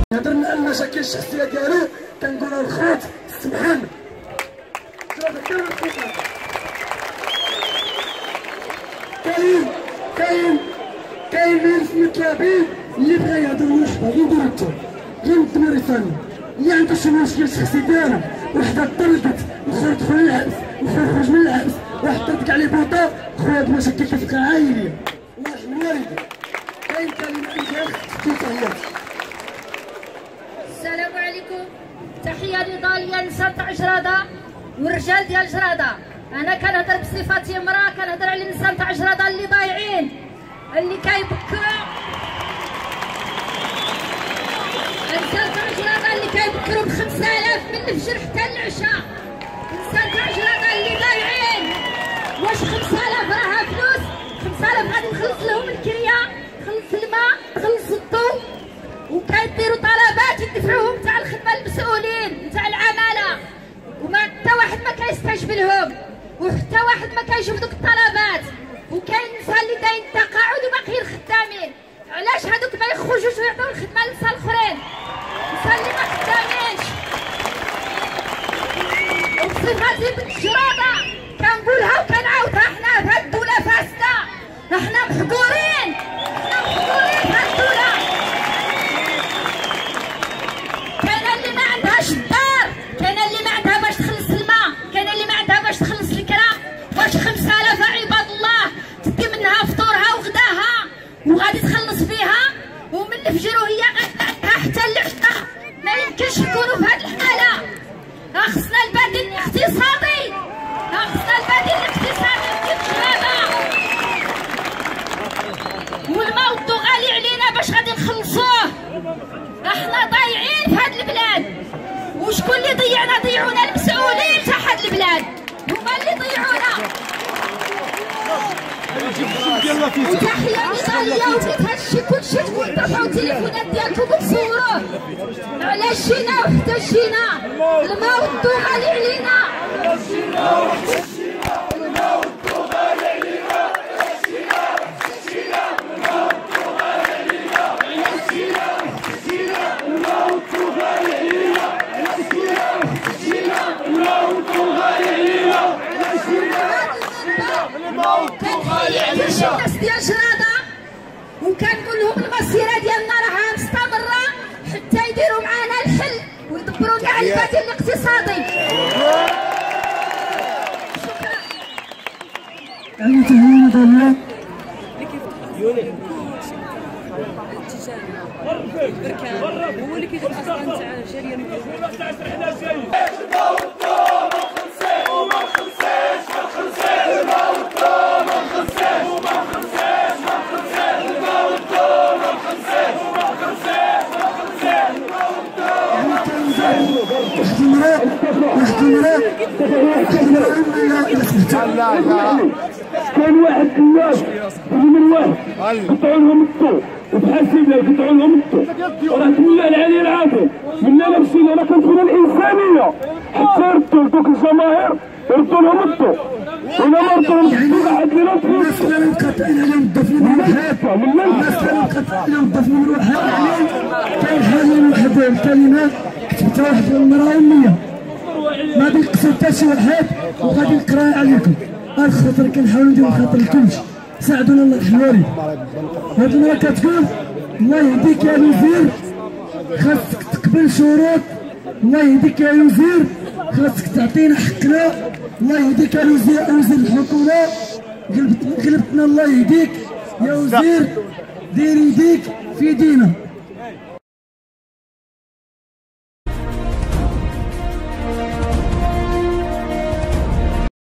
هضر لنا المشاكل الشخصيه ديالو كنقولها الخوت سبحان كاين ناس متلابين اللي بغا يهضر واش باغي يدير انت غير الدمير ثاني اللي عنده شي مشكل شخصي ديالو وحده طلقت وخا دخل للعبس وخا خرج من العبس وحده طلق عليه بوطه خويا بمشاكل كتبقى عائليه الله يرحم والديك كاين كلمه ديال تحيات. السلام عليكم، تحيه نضاليه لنساء تاع جراده والرجال ديال جراده. انا كنهضر بصفتي امراه، كنهضر على النساء تاع جراده اللي ضايعين، اللي كيبكروا النساء تاع جراده اللي كيبكروا ب5000 من الفجر حتى العشاء. النساء تاع جراده اللي ضايعين، واش 5000 راها فلوس؟ 5000 غادي نخلص لهم الكريه، نخلص الماء، نخلص الضوء، وكيديروا طلبات يدفعوهم تاع الخدمه المسؤولين تاع العماله، وما حتى واحد ما كيستجب لهم، وحتى واحد ما كيشوف دوك الطلبات. وكاين النساء اللي دايرين التقاعد وباقيين خدامين، علاش هادوك ما يخرجوش ويعطيو الخدمه للنساء الاخرين؟ النساء اللي ما خدامينش. وبصفتي بنت جراده كنقولها وكنعاودها، حنا في هاد الدوله فاسده، حنا محقورين، حنا محقورين في هاد الدوله. كاينه اللي ما عندهاش الدار، كاينه اللي ما عندها باش تخلص الماء، كاينه اللي ما عندها باش تخلص الكرا. واش 5000 عباد الله تدي منها فطورها وغداها وغادي تخلص فيها ومن الفجر وهي حتى العشاء؟ ما يمكنش يكونوا في هذه الحاله. خصنا البديل الاقتصادي، خصنا البديل الاقتصادي للجرادة. والماء والضو غالي علينا باش غادي نخلصوه. احنا ضايعين في هاد البلاد، وشكون اللي ضيعنا؟ ضيعونا المسؤولين تاع هاد البلاد، هما اللي ضيعونا. وتحيه نضاليه، وبغيت هادشي كلشي تكون ترفعوا التليفونات ديالكم وتصوروه. علاش جينا وحتى جينا؟ الماء والضو غالي علينا، الناس ديال جراده، وكنقول لهم المسيره ديالنا راها مستمره حتى يديروا معنا الحل ويدبروا لنا على البديل الاقتصادي. شكرا. أنا تهيئ نضالية هو اللي كيدير اصلا تاع الجاليه كان واحد الناس من واحد قطعوا لهم الضوء وبحال سيدنا قطعوا لهم الضوء، وراه تولى العلي العافيه منا مشينا انا كنفينا الانسانيه حتى يردوا لدوك الجماهير، يردوا لهم الضوء. ولا ما ردوا لهم الضوء عاد لنا الناس اللي مقاطعين عليهم الضفن من الوحات، الناس اللي مقاطعين عليهم الضفن من الوحات. كاين حاليا واحد الكلمات كتبتها واحد المراه اميه، ما غادي نقصر حتى شي واحد وغادي نقراها عليكم. الخاطر كنحاولوا نديروا خاطر الكلش، ساعدونا الله يرحم والديك. هاد المراه كتقول الله يهديك يا وزير، خاصك تقبل شروط. الله يهديك يا وزير، خاصك تعطينا حقنا. الله يهديك يا وزير الحكومه، قلبتنا الله يهديك يا وزير، دير يديك في يدينا.